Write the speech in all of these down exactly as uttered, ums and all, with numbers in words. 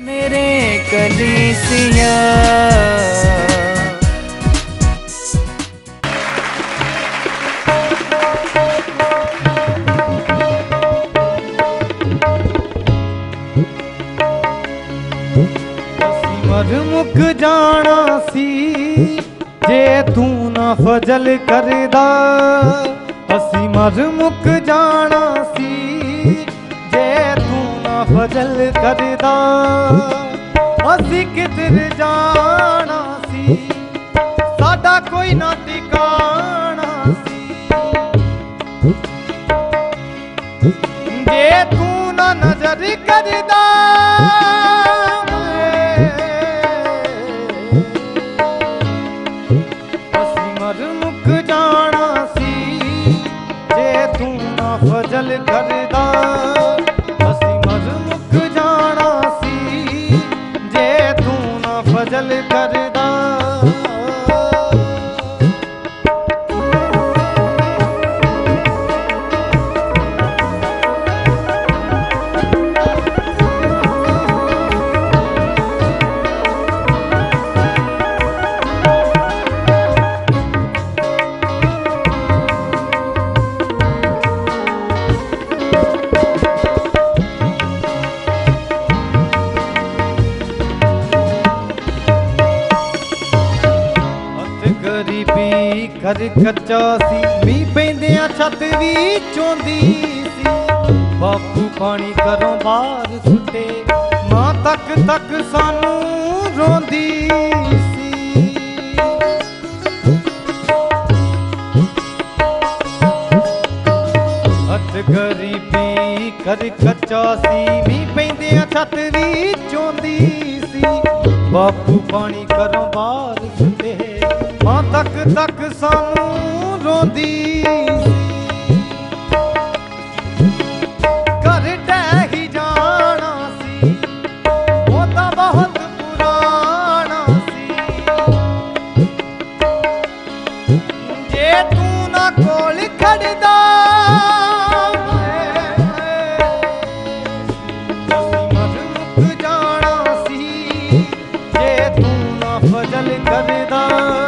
मेरे कलीसिया मर मुक जाना सी जे तू ना फजल करदा। असी मर मुक जाना सी जे तू ना फजल करदा। असी किधर जाना सी साडा कोई ना ठिकाना सी जे तू ना नजर करदा। फजल करदा असी मर मुक जाना सी जे तू ना फजल करदा। घर कच्चा सी मींह पैंदियां छत भी चौंदी सी। बापू पानी घरों बाहर सुटे मां तक तक सानू रोंदी सी। हथ गरीबी घर कच्चा सी मींह पैंदियां छत भी चौंदी सी। बापू पानी घरों बाहर सुटे मां तक तक सानू रोंदी घर ढही जाना सी ओदा बहुत पुराना सी। जे तू ना कोल खड़दा मर मुक जाना सी जे तू ना फजल करदा।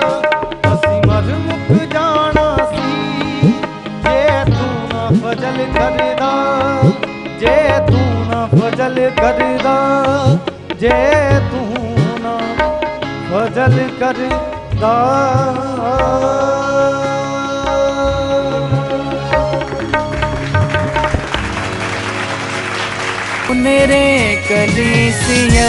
फजल करदा जे तू ना फजल करदा जे तू ना फजल करदा। मेरे कलीसिया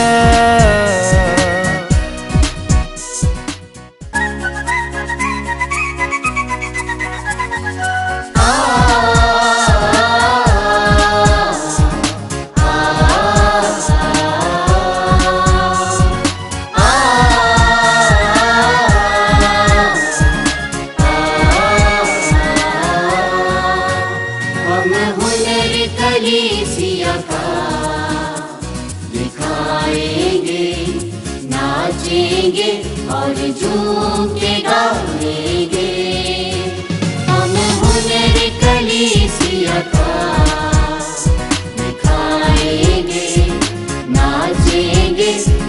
कलीसिया का दिखाएंगे, नाचेंगे और झूम के गाएंगे। हम हुनर कलीसिया का दिखाएंगे, नाचेंगे